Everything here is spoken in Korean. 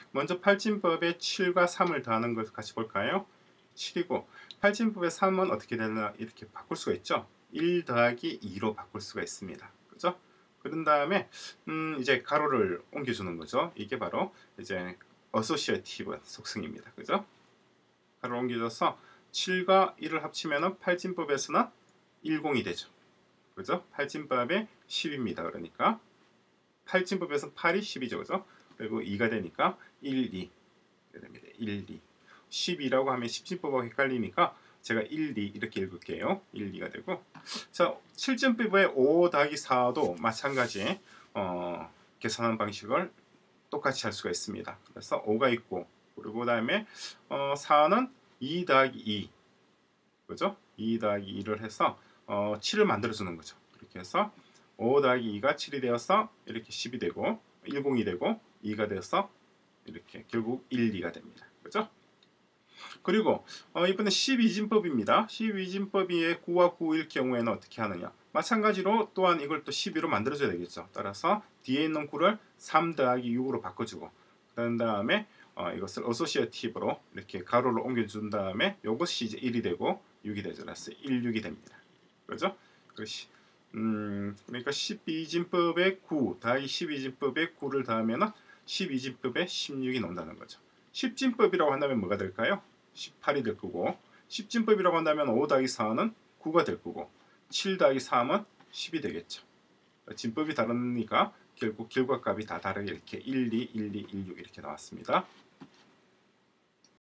먼저 팔진법에 7과 3을 더하는 것을 같이 볼까요? 7이고 팔진법의 3은 어떻게 되나 이렇게 바꿀 수가 있죠. 1 더하기 2로 바꿀 수가 있습니다. 그죠? 그런 다음에 이제 가로를 옮겨주는 거죠. 이게 바로 이제 어소시어티브 속성입니다. 그죠? 가로를 옮겨줘서 7과 1을 합치면 팔진법에서는 10이 되죠. 그죠? 팔진법에 10입니다. 그러니까 팔진법에서는 8이 10이죠. 그죠? 그리고 2가 되니까 1, 2 됩니다. 1, 2 12라고 하면 10진법하고 헷갈리니까 제가 1, 2 이렇게 읽을게요. 1, 2가 되고 자 7진법의 5 더하기 4도 마찬가지 계산하는 방식을 똑같이 할 수가 있습니다. 그래서 5가 있고 그리고 다음에 4는 2 더하기 2 그죠? 2 더하기 2를 해서 7을 만들어주는 거죠. 이렇게 해서 5 더하기 2가 7이 되어서 이렇게 10이 되고 10이 되고 2가 되어서 이렇게 결국 1, 2가 됩니다. 그죠? 그리고 이번에 12진법입니다. 12진법이 9와 9일 경우에는 어떻게 하느냐. 마찬가지로 또한 이걸 또 12로 만들어줘야 되겠죠. 따라서 뒤에 있는 9를 3 더하기 6으로 바꿔주고 그런 다음에 이것을 어소시어티브로 이렇게 가로를 옮겨준 다음에 이것이 이제 1이 되고 6이 되죠. 그래서 1, 6이 됩니다. 그렇죠? 그러니까 12진법의 9 더하기 12진법의 9를 더하면 12진법의 16이 나온다는 거죠. 10진법이라고 한다면 뭐가 될까요? 18이 될 거고 10진법이라고 한다면 5 더하기 4는 9가 될 거고 7 더하기 3은 10이 되겠죠. 진법이 다르니까 결국 결과값이 다 다르게 이렇게 1, 2, 1, 2, 1, 6 이렇게 나왔습니다.